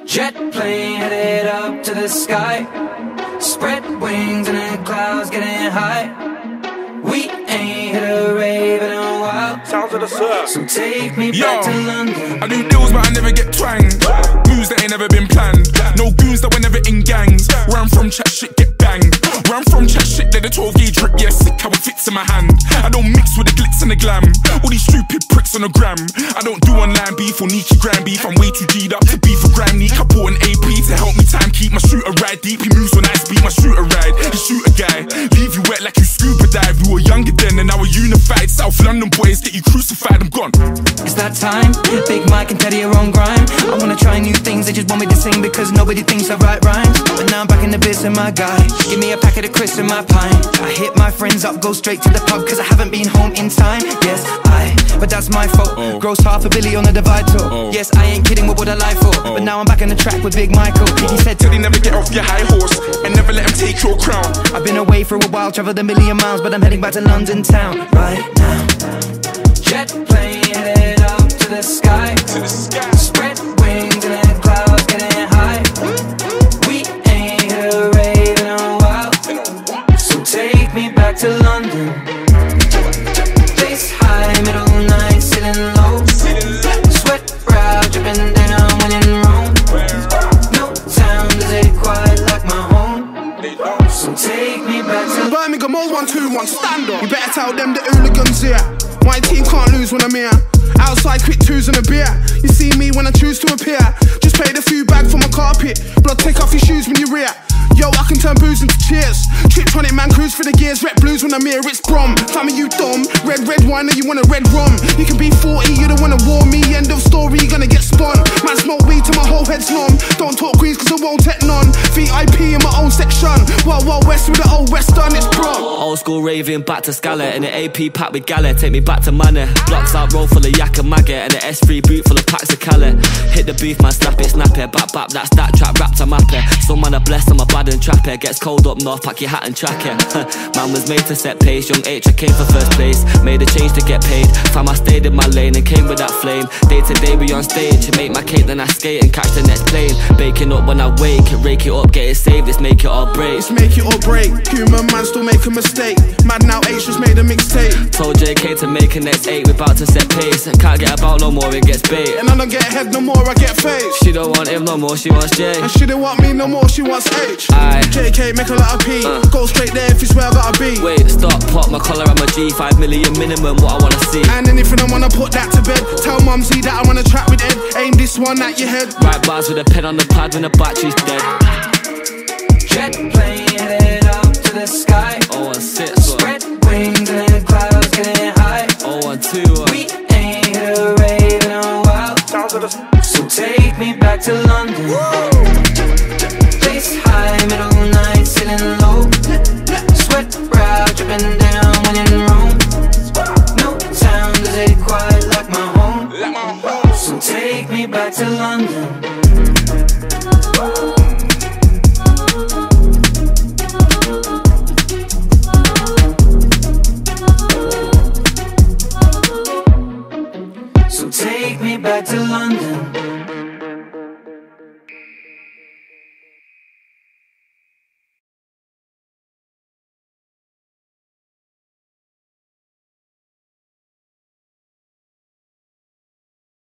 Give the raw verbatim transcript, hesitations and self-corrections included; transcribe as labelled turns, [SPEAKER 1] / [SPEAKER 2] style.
[SPEAKER 1] Jet plane headed up to the sky, spread wings and the clouds getting high. We ain't hit a rave in a while.
[SPEAKER 2] Sounds of the surf.
[SPEAKER 1] So take me
[SPEAKER 3] Yo,
[SPEAKER 1] back to London.
[SPEAKER 3] I do deals but I never get twanged. Moves that ain't never been planned. No goons that were never in gangs. Where I'm from, chat shit get banged. Where I'm from, chat shit, let the twelve gauge drip. Yeah, sick how it fits in my hand. I don't mix with the glitz and the glam. All these stupid pricks on the gram. I don't do online beef or Nietzsche grand beef. I'm way too G'd up to beef for gram neek. I bought an A P to help me time keep my shooter ride deep. He moves when I speed, my shooter ride. He shoot a guy, leave you wet like you scuba dive. We were younger then and now we're unified. South London boys get you crucified, I'm gone.
[SPEAKER 1] It's that time, Big Mike and Teddy are on grime. I wanna try new things, they just want me to sing because nobody thinks I write rhymes. But now I'm back in the biz and my guy, give me a packet of crisps and my pint. I hit my friends up, go straight to the pub cause I haven't been home in time. Yes, I, but that's my fault. oh. Gross half a billy on the divide tour. oh. Yes, I ain't kidding, what would I lie for? oh. But now I'm back on the track with Big Michael. He said
[SPEAKER 3] Teddy, never get off your high horse and never let him take your crown.
[SPEAKER 1] I've been away for a while, traveled a million miles, but I'm heading back to London town right now. Jet plane headed up to the sky,
[SPEAKER 3] To the sky.
[SPEAKER 1] spread wings and the clouds getting high. We ain't hit a rave in a while, so take me back to London. Place high, middle night, sitting low, sweat brow dripping down when in Rome. No town does it quite like my home, so take me back to
[SPEAKER 2] Birmingham oh one two one, stand up. You better tell them the hooligans here. My team can't lose when I'm here. Outside quick twos and a beer. You see me when I choose to appear. Just paid a few bag for my carpet. Blood, take off your shoes when you rear. Yo, I can turn booze into cheers. Triptronic man cruise for the gears. Red blues when I'm here, it's Brom. Fam, are you dumb? Red, red wine, or you want a red rum? You can be forty, you don't wanna war me. End of story, you're gonna get spun. Man, smoke weed till my whole head's numb. Don't talk greens cause I won't take none. V I P in my own section. Wild, wild west with the old west done, it's Brom.
[SPEAKER 4] Old school raving back to Scala in the A P pack with Gala. Take me back to Manor. Blocks out roll full of yak and maggot and the S three boot full of packs of Cali. Hit the booth, man, snap it, snap it. Back, back, that's that trap, wrapped a map it. Some man are blessed, I'm a bad and trap it. Gets cold up north, pack your hat and track it. Man was made to set pace, young H, I came for first place. Made a change to get paid. Fam, I stayed in my lane and came with that flame. Day to day we on stage, make my cake then I skate and catch the next plane. Baking up when I wake, rake it up, get it saved, it's make it or break.
[SPEAKER 2] It's make it or break. Human man still make a mistake. Mad now H just made a mixtape.
[SPEAKER 4] Told J K to make a next eight, we bout to set pace. Can't get about no more, it gets bait.
[SPEAKER 2] And I don't get head no more, I get face.
[SPEAKER 4] She don't want him no more, she wants J.
[SPEAKER 2] And she don't want me no more, she wants H.
[SPEAKER 4] Aye.
[SPEAKER 2] J K make a lot of P.
[SPEAKER 4] Uh.
[SPEAKER 2] Go straight there if it's where I gotta be.
[SPEAKER 4] Wait, stop, pop my collar, I'm a G. Five million minimum, what I wanna see.
[SPEAKER 2] And anything I wanna put that to bed. Tell Mumsy that I wanna trap with Ed. Aim this one at your head.
[SPEAKER 4] Write bars with a pen on the pad when the battery's dead.
[SPEAKER 1] jet plane headed up to the sky.
[SPEAKER 4] Oh one six,
[SPEAKER 1] spread wings and the clouds getting high.
[SPEAKER 4] Oh one two,
[SPEAKER 1] we ain't hit a rave in a while, so take me back to London. Place high, middle night, sitting low, sweat brow dripping down when in Rome. No town does it quite like my home, so take me back to London. So take me back to London.